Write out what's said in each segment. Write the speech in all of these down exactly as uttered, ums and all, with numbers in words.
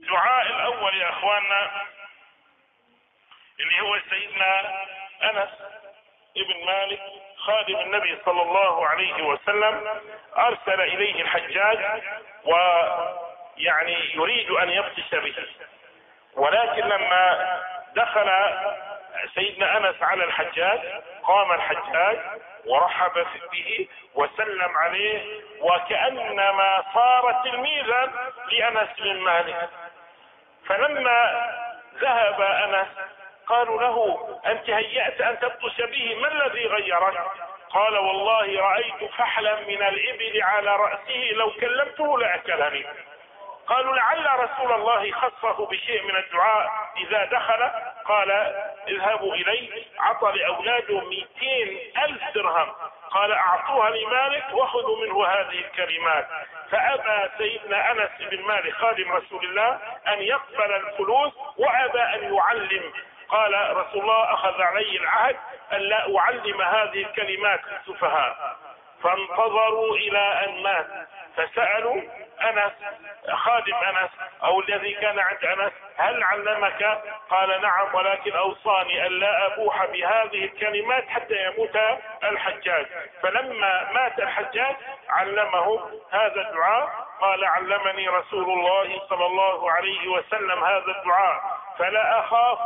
الدعاء الأول يا أخواننا اللي هو سيدنا أنس ابن مالك خادم النبي صلى الله عليه وسلم أرسل إليه الحجاج ويعني يريد أن يبطش به، ولكن لما دخل سيدنا أنس على الحجاج قام الحجاج ورحب به وسلم عليه وكأنما صار تلميذا لأنس بن مالك. فلما ذهب أنس قالوا له أنت هيأت أن تبطش به، ما الذي غيرك؟ قال والله رأيت فحلا من الإبل على رأسه لو كلمته لأكلني. قالوا لعل رسول الله خصه بشيء من الدعاء إذا دخل. قال اذهبوا إليه، عطى لأولاده مئتين ألف درهم، قال أعطوها لمالك وخذوا منه هذه الكلمات. فأبى سيدنا أنس بن مالك خادم رسول الله أن يقبل الفلوس وأبى أن يعلم. قال رسول الله أخذ علي العهد أن لا أعلم هذه الكلمات السفهاء. فانتظروا إلى أن مات، فسألوا أنس خادم أنس أو الذي كان عند أنس هل علمك؟ قال نعم، ولكن أوصاني أن لا أبوح بهذه الكلمات حتى يموت الحجاج. فلما مات الحجاج علمه هذا الدعاء. قال علمني رسول الله صلى الله عليه وسلم هذا الدعاء فلا أخاف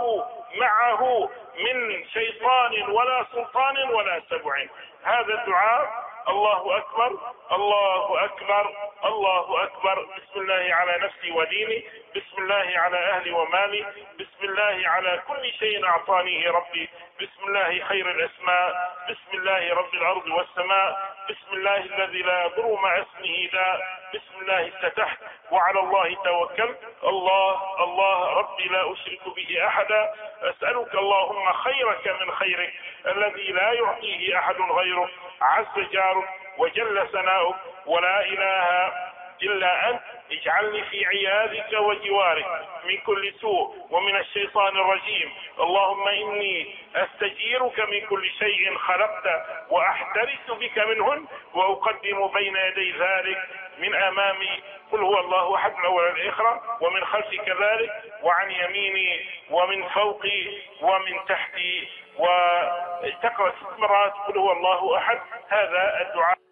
معه من شيطان ولا سلطان ولا سبع. هذا الدعاء الله أكبر الله أكبر الله أكبر، بسم الله على نفسي وديني، بسم الله على أهلي ومالي، بسم الله على كل شيء أعطانيه ربي، بسم الله خير الأسماء، بسم الله رب الأرض والسماء، بسم الله الذي لا يضر مع اسمه داء، بسم الله افتتحت وعلى الله توكلت، الله الله ربي لا أشرك به أحدا، أسألك اللهم خيرك من خيرك الذي لا يعطيه أحد غيرك، عز جارك وجل ثناؤك ولا إله إلا أنت، اجعلني في عيادك وجوارك من كل سوء ومن الشيطان الرجيم. اللهم إني أستجيرك من كل شيء خلقت وأحترس بك منهن وأقدم بين يدي ذلك من أمامي قل هو الله أحد الأول الإخرى، ومن خلفي كذلك، وعن يميني ومن فوقي ومن تحتي، وتقرأ ست مرات قل هو الله أحد. هذا الدعاء.